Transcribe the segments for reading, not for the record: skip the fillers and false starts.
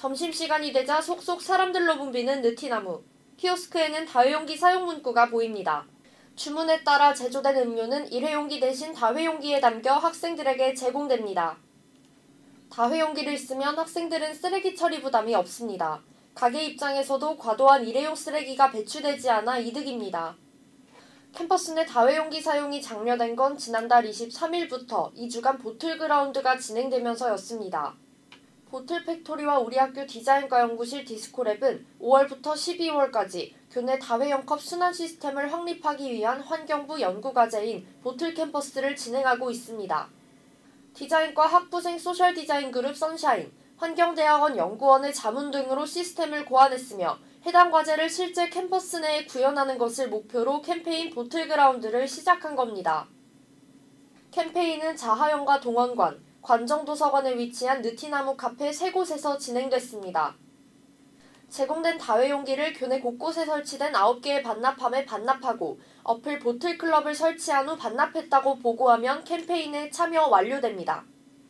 점심시간이 되자 속속 사람들로 붐비는 느티나무. 키오스크에는 다회용기 사용 문구가 보입니다. 주문에 따라 제조된 음료는 일회용기 대신 다회용기에 담겨 학생들에게 제공됩니다. 다회용기를 쓰면 학생들은 쓰레기 처리 부담이 없습니다. 가게 입장에서도 과도한 일회용 쓰레기가 배출되지 않아 이득입니다. 캠퍼스 내 다회용기 사용이 장려된 건 지난달 23일부터 2주간 보틀그라운드가 진행되면서였습니다. 보틀팩토리와 우리학교 디자인과 연구실 디스코랩은 5월부터 12월까지 교내 다회용컵 순환 시스템을 확립하기 위한 환경부 연구과제인 보틀캠퍼스를 진행하고 있습니다. 디자인과 학부생 소셜디자인 그룹 선샤인, 환경대학원 연구원의 자문 등으로 시스템을 고안했으며 해당 과제를 실제 캠퍼스 내에 구현하는 것을 목표로 캠페인 보틀그라운드를 시작한 겁니다. 캠페인은 자하연과 동원관, 관정도서관에 위치한 느티나무 카페 3곳에서 진행됐습니다. 제공된 다회용기를 교내 곳곳에 설치된 9개의 반납함에 반납하고 어플 보틀클럽을 설치한 후 반납했다고 보고하면 캠페인에 참여 완료됩니다.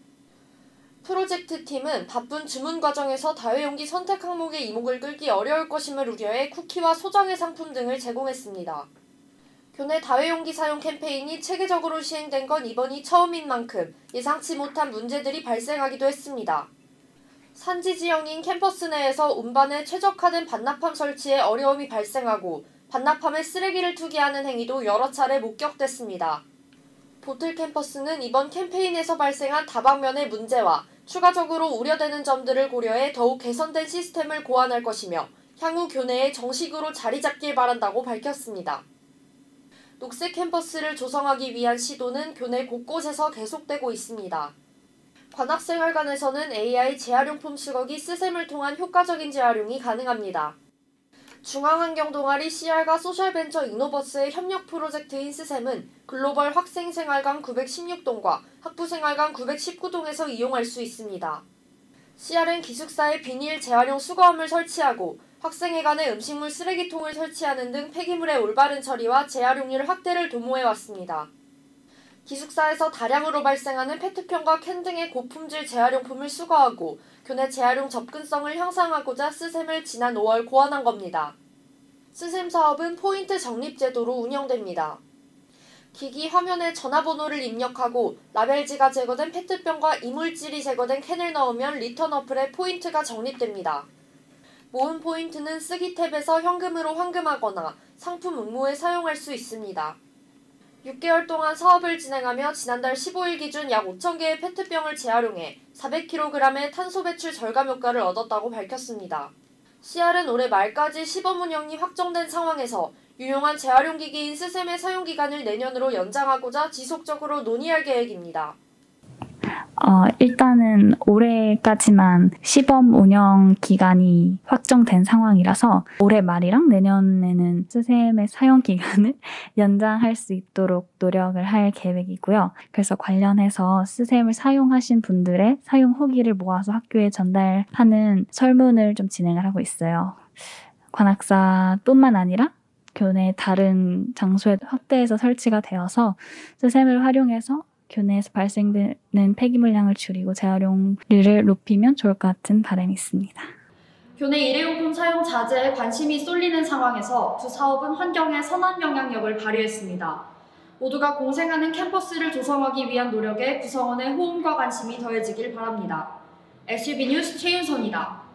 프로젝트 팀은 바쁜 주문 과정에서 다회용기 선택 항목의 이목을 끌기 어려울 것임을 우려해 쿠키와 소정의 상품 등을 제공했습니다. 교내 다회용기 사용 캠페인이 체계적으로 시행된 건 이번이 처음인 만큼 예상치 못한 문제들이 발생하기도 했습니다. 산지 지형인 캠퍼스 내에서 운반에 최적화된 반납함 설치에 어려움이 발생하고 반납함에 쓰레기를 투기하는 행위도 여러 차례 목격됐습니다. 보틀 캠퍼스는 이번 캠페인에서 발생한 다방면의 문제와 추가적으로 우려되는 점들을 고려해 더욱 개선된 시스템을 고안할 것이며 향후 교내에 정식으로 자리 잡길 바란다고 밝혔습니다. 녹색 캠퍼스를 조성하기 위한 시도는 교내 곳곳에서 계속되고 있습니다. 관악생활관에서는 AI 재활용품 수거기 스샘을 통한 효과적인 재활용이 가능합니다. 중앙환경동아리 CR과 소셜벤처 이노버스의 협력 프로젝트인 스샘은 글로벌 학생생활관 916동과 학부생활관 919동에서 이용할 수 있습니다. CR은 기숙사에 비닐 재활용 수거함을 설치하고 학생회관에 음식물 쓰레기통을 설치하는 등 폐기물의 올바른 처리와 재활용률 확대를 도모해왔습니다. 기숙사에서 다량으로 발생하는 페트병과 캔 등의 고품질 재활용품을 수거하고 교내 재활용 접근성을 향상하고자 스샘을 지난 5월 고안한 겁니다. 스샘 사업은 포인트 적립 제도로 운영됩니다. 기기 화면에 전화번호를 입력하고 라벨지가 제거된 페트병과 이물질이 제거된 캔을 넣으면 리턴 어플에 포인트가 적립됩니다. 모은 포인트는 쓰기 탭에서 현금으로 환금하거나 상품 응모에 사용할 수 있습니다. 6개월 동안 사업을 진행하며 지난달 15일 기준 약 5,000개의 페트병을 재활용해 400kg의 탄소 배출 절감 효과를 얻었다고 밝혔습니다. CR은 올해 말까지 시범 운영이 확정된 상황에서 유용한 재활용 기기인 스샘의 사용 기간을 내년으로 연장하고자 지속적으로 논의할 계획입니다. 일단은 올해까지만 시범 운영 기간이 확정된 상황이라서 올해 말이랑 내년에는 스샘의 사용 기간을 연장할 수 있도록 노력을 할 계획이고요. 그래서 관련해서 스샘을 사용하신 분들의 사용 후기를 모아서 학교에 전달하는 설문을 좀 진행을 하고 있어요. 관악사뿐만 아니라 교내 다른 장소에 확대해서 설치가 되어서 스샘을 활용해서 교내에서 발생되는 폐기물량을 줄이고 재활용률을 높이면 좋을 것 같은 바람이 있습니다. 교내 일회용품 사용 자제에 관심이 쏠리는 상황에서 두 사업은 환경에 선한 영향력을 발휘했습니다. 모두가 공생하는 캠퍼스를 조성하기 위한 노력에 구성원의 호응과 관심이 더해지길 바랍니다. SCB 뉴스 최윤선이다.